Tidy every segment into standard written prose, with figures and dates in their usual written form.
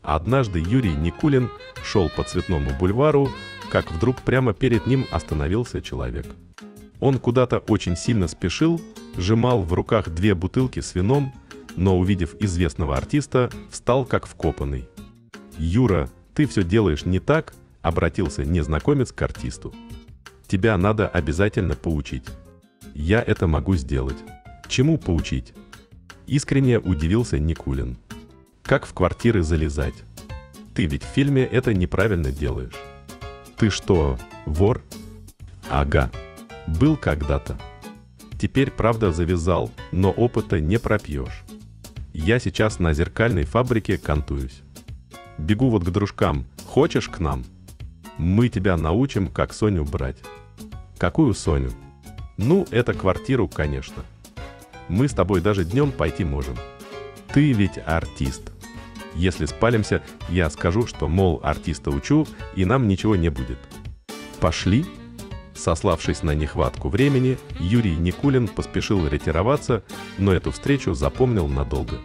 Однажды Юрий Никулин шел по Цветному бульвару, как вдруг прямо перед ним остановился человек. Он куда-то очень сильно спешил, сжимал в руках 2 бутылки с вином, но, увидев известного артиста, встал как вкопанный. «Юра, ты все делаешь не так», — обратился незнакомец к артисту. «Тебя надо обязательно поучить». «Я это могу сделать». «Чему поучить?» Искренне удивился Никулин. «Как в квартиры залезать? Ты ведь в фильме это неправильно делаешь». «Ты что, вор?» «Ага. Был когда-то. Теперь, правда, завязал, но опыта не пропьешь. Я сейчас на зеркальной фабрике кантуюсь. Бегу вот к дружкам. Хочешь к нам? Мы тебя научим, как Соню брать». «Какую Соню?» «Ну, это квартиру, конечно. Мы с тобой даже днем пойти можем. Ты ведь артист. Если спалимся, я скажу, что, мол, артиста учу, и нам ничего не будет. Пошли?» Сославшись на нехватку времени, Юрий Никулин поспешил ретироваться, но эту встречу запомнил надолго.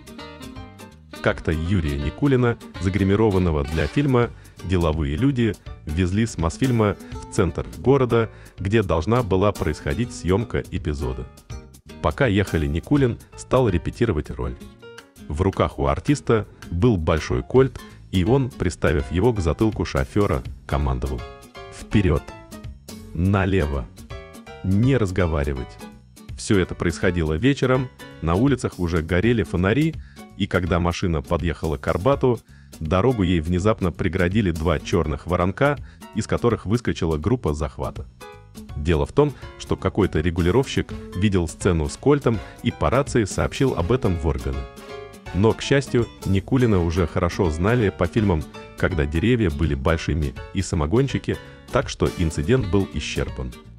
Как-то Юрия Никулина, загримированного для фильма, деловые люди везли с Мосфильма в центр города, где должна была происходить съемка эпизода. Пока ехали, Никулин стал репетировать роль. В руках у артиста был большой кольт, и он, приставив его к затылку шофера, командовал: «Вперед! Налево! Не разговаривать!» Все это происходило вечером, на улицах уже горели фонари, и когда машина подъехала к Арбату, дорогу ей внезапно преградили 2 черных воронка, из которых выскочила группа захвата. Дело в том, что какой-то регулировщик видел сцену с кольтом и по рации сообщил об этом в органы. Но, к счастью, Никулина уже хорошо знали по фильмам, когда деревья были большими и самогонщики, так что инцидент был исчерпан.